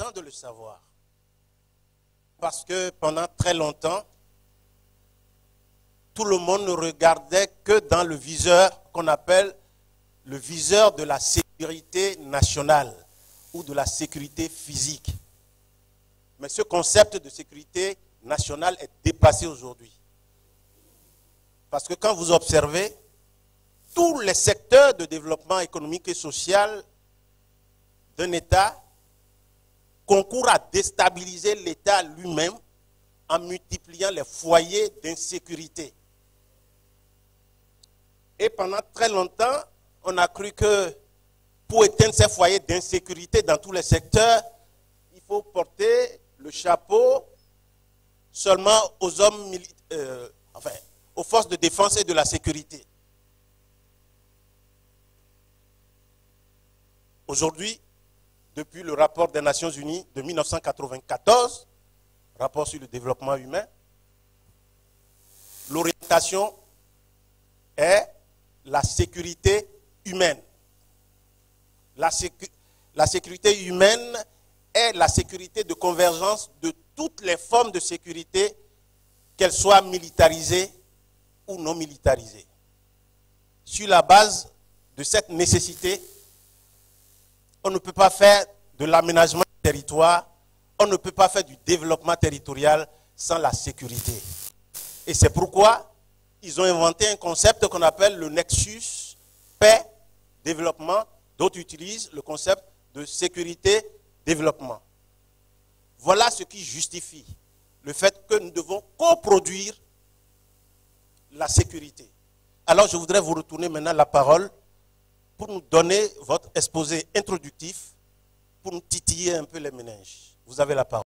important de le savoir. Parce que pendant très longtemps, tout le monde ne regardait que dans le viseur qu'on appelle le viseur de la sécurité nationale ou de la sécurité physique. Mais ce concept de sécurité nationale est dépassé aujourd'hui. Parce que quand vous observez, tous les secteurs de développement économique et social d'un État concourent à déstabiliser l'État lui-même en multipliant les foyers d'insécurité. Et pendant très longtemps, on a cru que pour éteindre ces foyers d'insécurité dans tous les secteurs, il faut porter le chapeau seulement aux hommes aux forces de défense et de la sécurité. Aujourd'hui, depuis le rapport des Nations Unies de 1994, rapport sur le développement humain, l'orientation est la sécurité humaine. La sécurité humaine est la sécurité de convergence de toutes les formes de sécurité, qu'elles soient militarisées ou non militarisées. Sur la base de cette nécessité, on ne peut pas faire de l'aménagement du territoire, on ne peut pas faire du développement territorial sans la sécurité. Et c'est pourquoi ils ont inventé un concept qu'on appelle le nexus paix-développement, d'autres utilisent le concept de sécurité-développement. Voilà ce qui justifie le fait que nous devons coproduire la sécurité. Alors je voudrais vous retourner maintenant la parole pour nous donner votre exposé introductif, pour nous titiller un peu les méninges. Vous avez la parole.